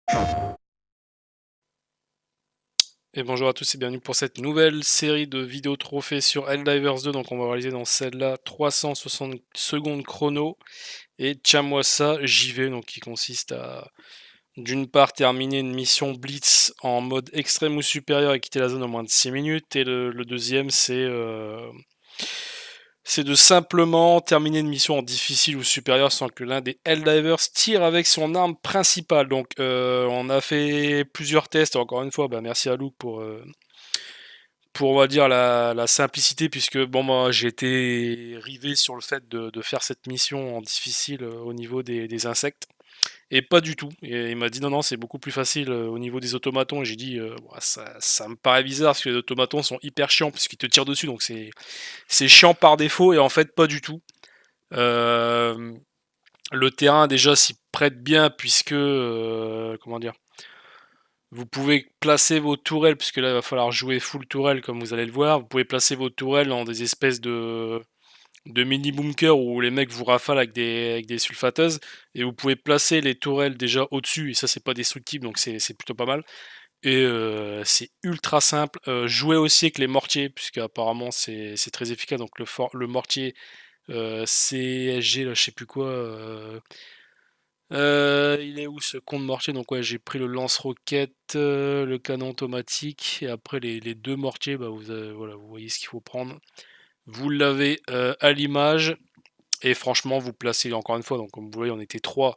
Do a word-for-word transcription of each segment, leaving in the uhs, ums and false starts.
Et bonjour à tous et bienvenue pour cette nouvelle série de vidéos trophées sur Helldivers deux. Donc on va réaliser dans celle-là trois cent soixante secondes chrono et tiens-moi ça, j'y vais, donc qui consiste à d'une part terminer une mission Blitz en mode extrême ou supérieur et quitter la zone en moins de six minutes, et le, le deuxième c'est euh, c'est de simplement terminer une mission en difficile ou supérieur sans que l'un des Helldivers tire avec son arme principale. Donc euh, on a fait plusieurs tests, encore une fois, bah, merci à Luke pour, euh, pour on va dire la, la simplicité, puisque bon moi j'ai été rivé sur le fait de, de faire cette mission en difficile euh, au niveau des, des insectes. Et pas du tout. Et il m'a dit non, non, c'est beaucoup plus facile euh, au niveau des automatons. Et j'ai dit, euh, ouais, ça, ça me paraît bizarre parce que les automatons sont hyper chiants puisqu'ils te tirent dessus. Donc c'est c'est chiant par défaut. Et en fait, pas du tout. Euh, le terrain déjà s'y prête bien puisque, euh, comment dire, vous pouvez placer vos tourelles, puisque là il va falloir jouer full tourelle comme vous allez le voir. Vous pouvez placer vos tourelles dans des espèces de de mini bunkers où les mecs vous rafalent avec des, avec des sulfateuses, et vous pouvez placer les tourelles déjà au-dessus, et ça c'est pas destructible, donc c'est plutôt pas mal. Et euh, c'est ultra simple. Euh, jouez aussi avec les mortiers, puisque apparemment c'est très efficace. Donc le, for le mortier euh, C S G, là je sais plus quoi. Euh, euh, il est où ce con de mortier? Donc ouais, j'ai pris le lance-roquette, euh, le canon automatique, et après les, les deux mortiers, bah vous, avez, voilà, vous voyez ce qu'il faut prendre. Vous l'avez euh, à l'image. Et franchement, vous placez encore une fois, donc comme vous voyez, on était trois.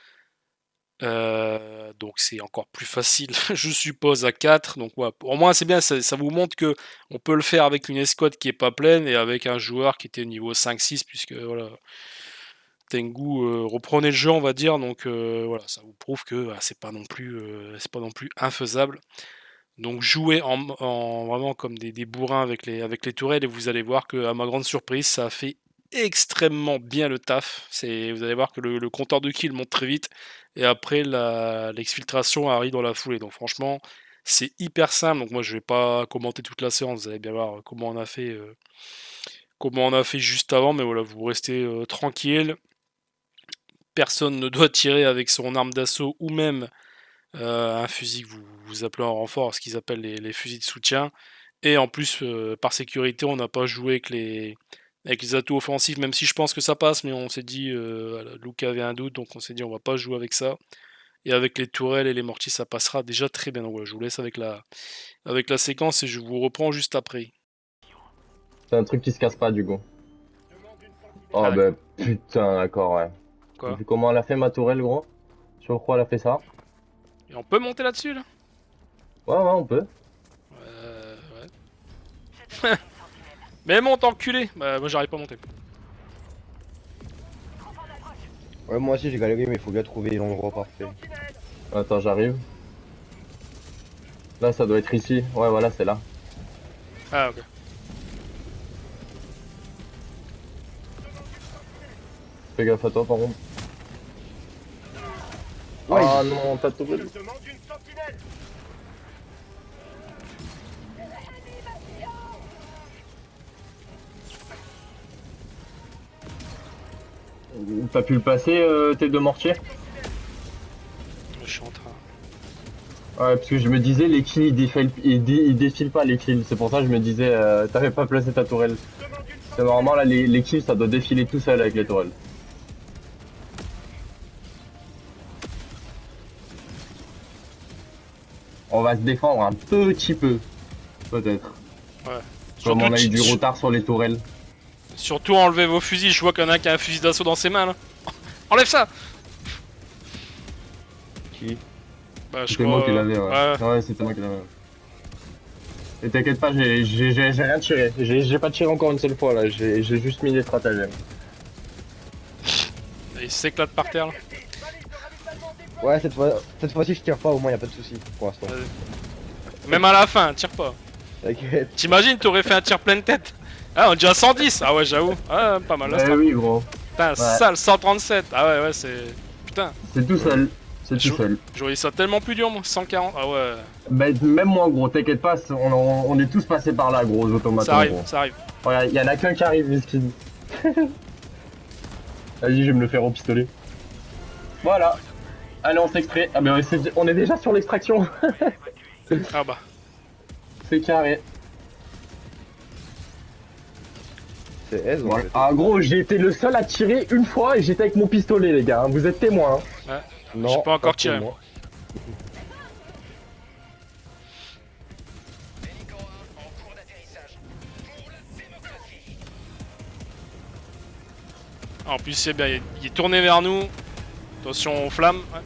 Euh, donc c'est encore plus facile, je suppose, à quatre. Donc ouais, au moins c'est bien, ça, ça vous montre que on peut le faire avec une escouade qui est pas pleine et avec un joueur qui était niveau cinq six, puisque voilà, Tengu euh, reprenait le jeu, on va dire. Donc euh, voilà, ça vous prouve que bah, c'est pas non plus, euh, c'est pas non plus infaisable. Donc jouez en, en vraiment comme des, des bourrins avec les, avec les tourelles, et vous allez voir que, à ma grande surprise, ça a fait extrêmement bien le taf. C'est, vous allez voir que le, le compteur de kills monte très vite, et après l'exfiltration arrive dans la foulée. Donc franchement, c'est hyper simple. Donc moi je vais pas commenter toute la séance, vous allez bien voir comment on a fait, euh, comment on a fait juste avant, mais voilà, vous restez euh, tranquille. Personne ne doit tirer avec son arme d'assaut ou même euh, un fusil que vous, vous appelez en renfort, ce qu'ils appellent les, les fusils de soutien. Et en plus, euh, par sécurité, on n'a pas joué avec les, avec les atouts offensifs, même si je pense que ça passe, mais on s'est dit, euh, Luke avait un doute, donc on s'est dit on va pas jouer avec ça. Et avec les tourelles et les mortiers, ça passera déjà très bien. Donc ouais, je vous laisse avec la, avec la séquence et je vous reprends juste après. C'est un truc qui se casse pas du coup. Ah Oh bah d'accord. putain, d'accord, ouais. Quoi? Vu comment elle a fait ma tourelle, gros? Sur quoi elle a fait ça? Et on peut monter là-dessus là? Ouais, ouais, on peut. Euh, ouais. Mais monte enculé! Bah moi j'arrive pas à monter. Ouais, moi aussi j'ai galéré, mais il faut bien trouver l'endroit parfait. Attends, j'arrive. Là, ça doit être ici. Ouais, voilà, c'est là. Ah ok. Fais gaffe à toi, par contre. Ouais, Ah non, ta tourelle. T'as pu le passer, euh, tes deux mortiers? Je suis en train. Ouais, parce que je me disais, les kills, ils défilent, ils dé- ils défilent pas, les kills. C'est pour ça que je me disais, euh, t'avais pas placé ta tourelle. C'est normalement, là, les, les kills, ça doit défiler tout seul avec les tourelles. On va se défendre un petit peu, peut-être. Ouais. Comme Surtout, on a eu tu- du tu- retard sur les tourelles. surtout enlevez vos fusils, je vois qu'il y en a un qui a un fusil d'assaut dans ses mains là. Enlève ça! Qui? Bah je C'était moi qui crois. l'avais, ouais. Ouais. Ouais, c'était moi qui l'avais. Et t'inquiète pas, j'ai j'ai- j'ai- j'ai rien tiré. J'ai j'ai pas tiré encore une seule fois là, j'ai j'ai juste mis les stratagèmes. Il s'éclate par terre là. Ouais, cette fois, cette fois-ci je tire pas, au moins y a pas de soucis pour l'instant. Vas-y. Même à la fin, tire pas. T'inquiète. T'imagines, t'aurais fait un tir pleine tête. Ah, on est déjà à cent dix. Ah ouais, j'avoue. Ah, pas mal la Eh strat. oui, gros. Putain, Ouais, sale, cent trente-sept. Ah ouais, ouais, c'est. Putain. c'est tout seul. C'est tout Je seul. je voyais ça tellement plus dur, moi. cent quarante. Ah ouais. Bah, même moi, gros, t'inquiète pas, c'est- on, on- on est tous passés par là, gros, aux Ça automatons, arrive, gros. ça arrive. Regarde, y en a qu'un qui arrive, miskin. Vas-y, je vais me le faire au pistolet. Voilà. Allez, on s'extrait. Ah, mais on est, on est déjà sur l'extraction. Ah bah. C'est carré. C'est aise, Voilà. en fait. Ah, gros, j'ai été le seul à tirer une fois et j'étais avec mon pistolet, les gars. Vous êtes témoins. Hein. Ouais. Non, J'ai pas encore pour tiré. moi. Ah, en plus c'est bien, il est, il est tourné vers nous. Attention aux flammes. Ouais.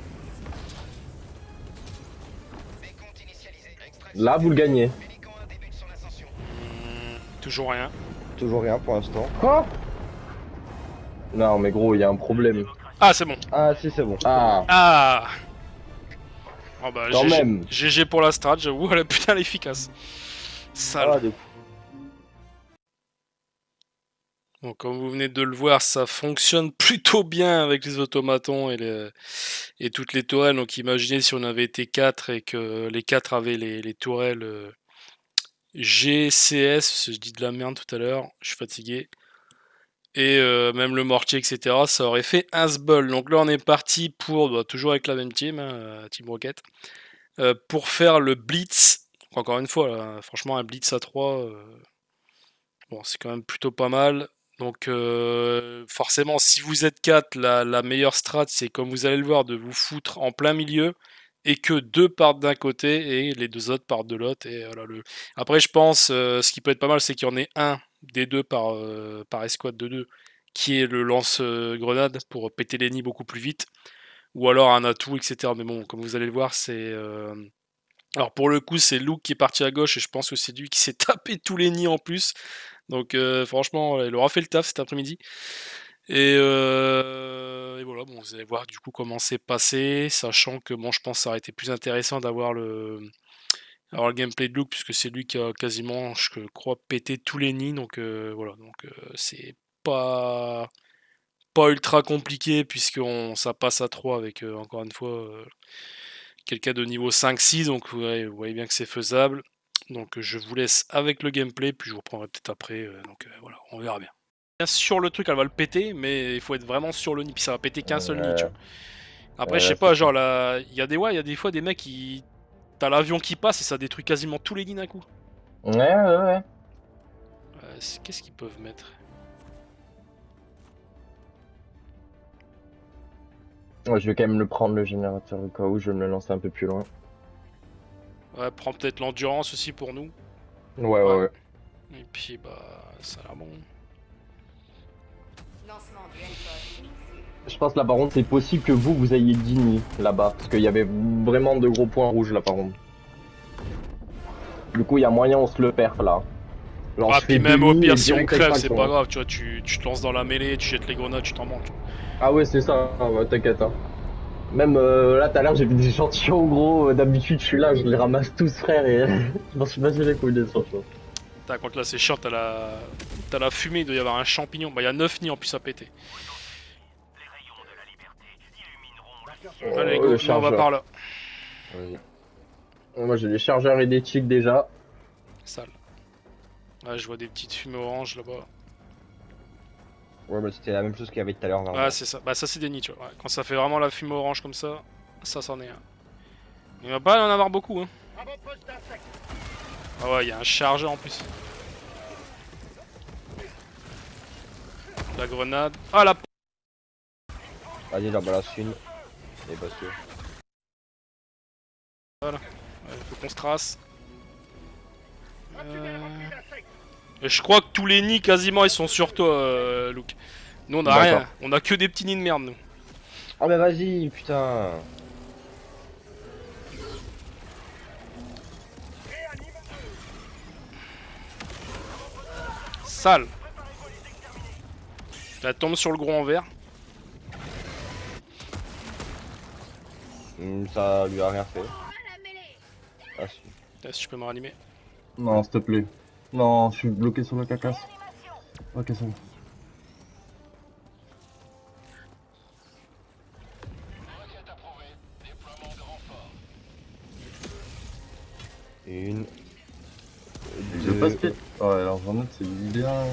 Là, vous le gagnez. Mmh, toujours rien. Toujours rien pour l'instant. Quoi? Non, mais gros, il y a un problème. Ah c'est bon. Ah si, c'est bon. Ah, Ah. Oh bah quand G G, même. G G pour la strat, j'avoue, elle est putain efficace. Sale. Ah, de coup. Donc comme vous venez de le voir, ça fonctionne plutôt bien avec les automatons et, les, et toutes les tourelles. Donc imaginez si on avait été quatre et que les quatre avaient les, les tourelles euh, G, C S, je dis de la merde tout à l'heure, je suis fatigué. Et euh, même le mortier, et cetera. Ça aurait fait un sbul. Donc là on est parti pour, bah, toujours avec la même team, hein, Team Rocket, euh, pour faire le blitz. Donc, encore une fois, là, franchement un blitz à trois, euh, bon, c'est quand même plutôt pas mal. Donc euh, forcément, si vous êtes quatre, la, la meilleure strat, c'est comme vous allez le voir, de vous foutre en plein milieu et que deux partent d'un côté et les deux autres partent de l'autre. Et voilà, le... Après, je pense, euh, ce qui peut être pas mal, c'est qu'il y en ait un des deux par, euh, par escouade de deux qui est le lance-grenade pour péter les nids beaucoup plus vite. Ou alors un atout, et cetera. Mais bon, comme vous allez le voir, c'est... Euh... Alors pour le coup, c'est Luke qui est parti à gauche et je pense que c'est lui qui s'est tapé tous les nids en plus. Donc euh, franchement, il aura fait le taf cet après-midi. Et, euh, et voilà, bon, vous allez voir du coup comment c'est passé, sachant que bon, je pense que ça aurait été plus intéressant d'avoir le, avoir le gameplay de Luke, puisque c'est lui qui a quasiment, je crois, pété tous les nids. Donc euh, voilà, donc euh, c'est pas pas ultra compliqué puisque on, ça passe à trois avec euh, encore une fois euh, quelqu'un de niveau cinq six, donc ouais, vous voyez bien que c'est faisable. Donc je vous laisse avec le gameplay, puis je vous reprendrai peut-être après. Euh, donc euh, voilà, on verra bien. Sur le truc, elle va le péter, mais il faut être vraiment sur le nid, puis ça va péter qu'un seul nid, tu vois. Après, Ouais, je sais là, pas, c'est genre là, il y a des ouais, il y a des fois des mecs qui, t'as l'avion qui passe et ça détruit quasiment tous les nids d'un coup. Ouais, ouais, ouais. Euh, Qu'est-ce qu'ils peuvent mettre? Ouais, je vais quand même le prendre, le générateur, au cas où je vais me le lancer un peu plus loin. Ouais, prends peut-être l'endurance aussi pour nous. Ouais, ouais, Ouais. ouais. Et puis bah, ça a l'air bon. Je pense là par contre c'est possible que vous vous ayez dix nids là-bas parce qu'il y avait vraiment de gros points rouges là par contre. Du coup il y a moyen on se le perd là. Genre, Ah je puis fais même deux au nids pire et si on direct crève c'est extraction. pas grave, tu vois, tu, tu te lances dans la mêlée, tu jettes les grenades, tu t'en manques. Ah ouais c'est ça, ah ouais, t'inquiète hein. Même euh, là tout à l'heure j'ai vu des échantillons gros, euh, d'habitude je suis là, je les ramasse tous frère et je m'en suis pas les couilles des sortes. T'as contre là c'est chiant, t'as la... T'as la fumée, il doit y avoir un champignon, bah il y a neuf nids en plus à péter. Oh, Allez go, là, on va par là. Oui. Moi j'ai des chargeurs électriques déjà. Sale. Là je vois des petites fumées oranges là-bas. Ouais, bah c'était la même chose qu'il y avait tout à l'heure. Ah c'est ça, bah ça c'est des nids tu vois, ouais. Quand ça fait vraiment la fumée orange comme ça, ça c'en est un. Il va pas en avoir beaucoup hein. Ah ouais, il y a un chargeur en plus. La grenade. Ah la p... Vas-y, j'en balance une. Et pas sûr. Voilà. Ouais, faut qu'on se trace. Euh... Et je crois que tous les nids quasiment ils sont sur toi, euh, Luke. Nous on a rien, on a que des petits nids de merde nous. Ah bah vas-y, putain. Sale. Elle tombe sur le gros en vert. Mmh, ça lui a rien fait. Ah si. Si tu peux me ranimer. Non s'il te plaît. Non je suis bloqué sur la cacasse. Ok c'est bon. Une. Je Deux. passe peut-être. Ouais alors vraiment c'est bien.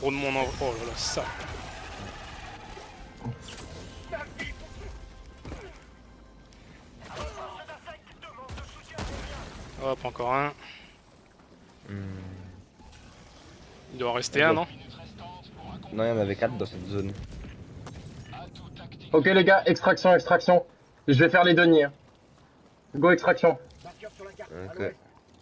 trop de monde en... Oh là là, ça. Hop, encore un. Hmm. Il doit en rester un, non? Non, il y en avait quatre dans cette zone. Ok les gars, extraction, extraction. Je vais faire les deniers. Hein. Go extraction. Ok.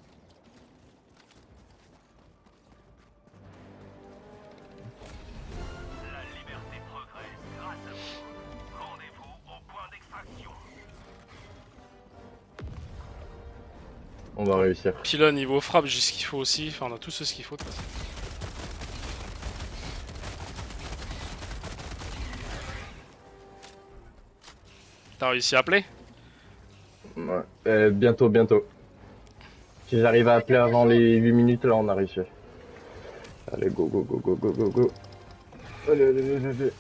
On va réussir. Puis là, niveau frappe, j'ai ce qu'il faut aussi. Enfin, on a tout ce qu'il faut de toute façon. T'as réussi à appeler? Ouais. Euh, bientôt, bientôt. Si j'arrive à appeler avant les huit minutes, là on a réussi. Allez, go, go, go, go, go, go, go. Allez, allez, allez, allez.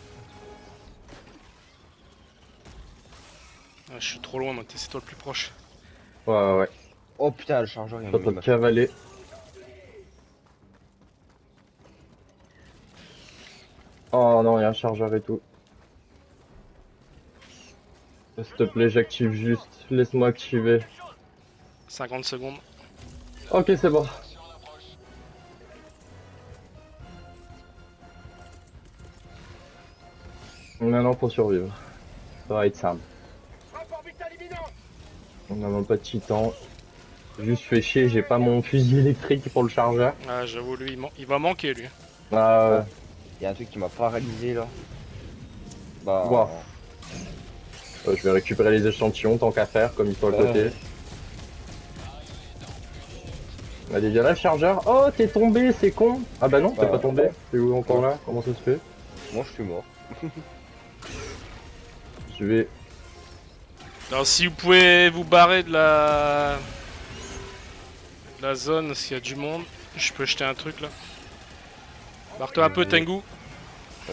Ah, je suis trop loin, donc c'est toi le plus proche. Ouais, ouais, ouais. Oh putain, le chargeur, il y en T'as a pas mis de cavaler. Oh non, il y a un chargeur et tout. S'il te plaît, j'active juste. Laisse-moi activer. cinquante secondes. Ok, c'est bon. Maintenant, faut survivre. Ça va être simple. On n'a même pas de titan. Juste fait chier, j'ai pas mon fusil électrique pour le chargeur. Ah, j'avoue, lui, il, man- il va manquer, lui. Ah ouais. Il y a un truc qui m'a paralysé là. Bah. Wow. Euh, je vais récupérer les échantillons tant qu'à faire, comme il faut à Ouais. côté. Allez, viens là, le chargeur. Oh, t'es tombé, c'est con. Ah bah non, t'es Bah, pas tombé. ouais. T'es où encore là? Comment ça se fait? Moi je suis mort. Je vais... Alors, si vous pouvez vous barrer de la... de la zone, parce qu'il y a du monde, je peux jeter un truc là. Barre-toi un peu, Tengu. Euh,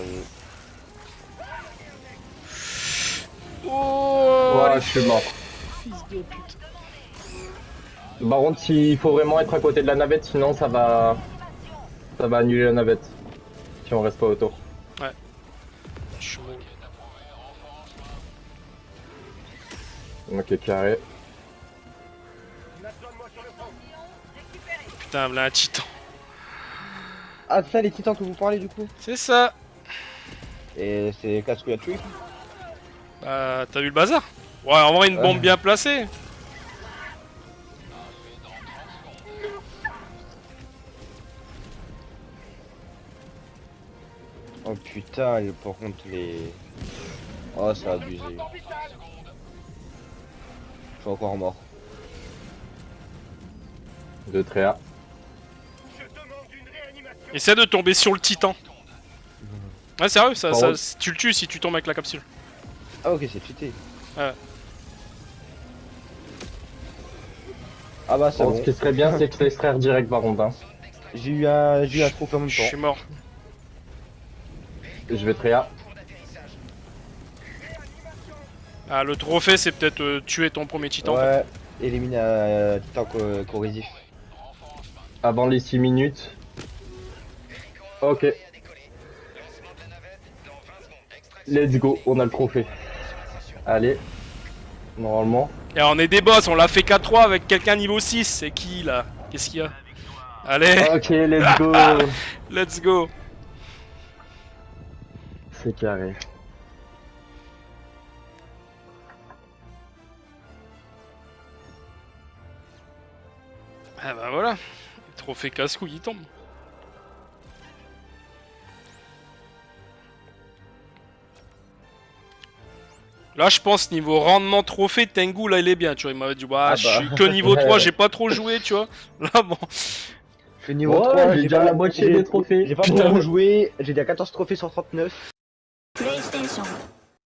Oh, Ouais, les je suis mort. fils de pute. Par contre, il faut vraiment être à côté de la navette, sinon ça va... Ça va annuler la navette. Si on reste pas autour. Je suis mort. Ok, carré. Putain, là, un titan. Ah, c'est ça les titans que vous parlez du coup? C'est ça. Et c'est Casco a tué? Bah, t'as vu le bazar? Ouais, en vrai, une bombe Ouais. bien placée. Oh putain, et par contre les... Oh, ça a abusé. Je suis encore mort. De Tréa. Essaie de tomber sur le titan. Ouais, sérieux, ça, Par ça, contre- tu le tues si tu tombes avec la capsule. Ah ok, c'est cheaté. Ouais. Ah bah c'est Bon, bon. ce qui serait bien, c'est que l'extraire direct par contre. Hein. J'ai eu un, j'ai eu un trophée en même Je temps. suis mort. Je vais Tréa. Ah, le trophée, c'est peut-être euh, tuer ton premier titan. en fait. Ouais, éliminer un titan co- corrosif. Avant les six minutes. Ok. Let's go, on a le trophée. Allez. Normalement. Et on est des boss, on l'a fait quatre trois avec quelqu'un niveau six. C'est qui là? Qu'est-ce qu'il y a? Allez, Ok, let's go. let's go. C'est carré. Ah bah voilà. Le trophée casse-couille, il tombe. Là, je pense, niveau rendement trophée, Tengu, là, il est bien, tu vois. Il m'avait dit, bah, Ah je bah. suis que niveau trois, j'ai pas trop joué, tu vois. Là, bon. Je suis niveau Ouais, trois, j'ai déjà pas- la moitié j'ai- des trophées. J'ai pas Putain. beaucoup joué, j'ai déjà quatorze trophées sur trente-neuf.